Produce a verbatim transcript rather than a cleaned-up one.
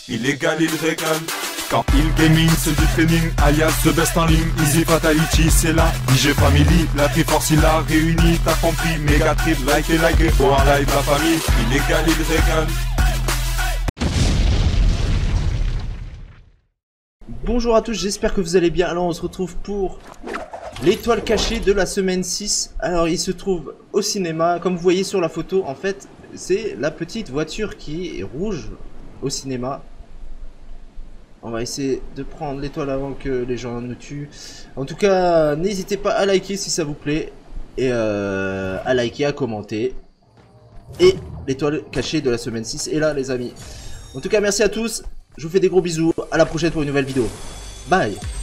illégal il régale. Quand il gaming c'est du training, alias the best en ligne. Easy Fatality c'est là, I G Family. La Triforce il a réuni, t'as compris. Méga trip, like et like et oh en live la famille. Illégal il régale. Bonjour à tous, j'espère que vous allez bien. Alors on se retrouve pour l'étoile cachée de la semaine six. Alors il se trouve au cinéma, comme vous voyez sur la photo, en fait c'est la petite voiture qui est rouge au cinéma. On va essayer de prendre l'étoile avant que les gens nous tuent. En tout cas, n'hésitez pas à liker si ça vous plaît. Et euh, à liker, à commenter. Et l'étoile cachée de la semaine six est là les amis. En tout cas merci à tous. Je vous fais des gros bisous. À la prochaine pour une nouvelle vidéo. Bye.